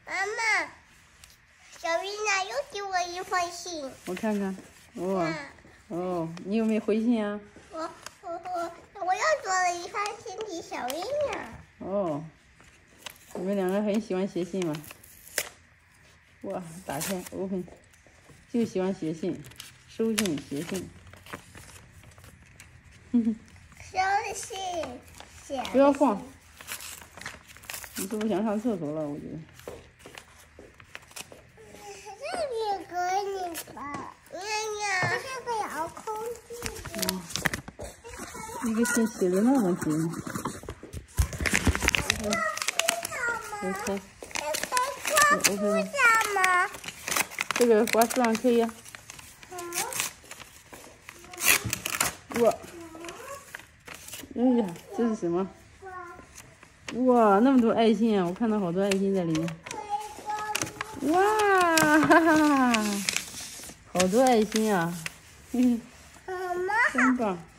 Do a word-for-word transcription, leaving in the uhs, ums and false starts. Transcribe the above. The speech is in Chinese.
妈妈，小云娜又给我一封信。 我看看。哦。 嗯、 哦，你有没有回信啊？ 我我我我又做了一封信给小云娜。 哦。你们两个很喜欢写信吗？哇，打开 open， 就喜欢写信，收信写信。哼哼。 收信写。 不要晃。你是不是想上厕所了？我觉得。 这里可以吧？娘娘，这是个遥控器。 嗯。一个信写的那么紧。OK。 这可以挂树上吗？ 这个挂树上可以呀。哇！哎呀，这是什么？哇，那么多爱心啊！我看到好多爱心在里面。哇，哈哈，好多爱心啊！嗯， 妈妈， 真棒。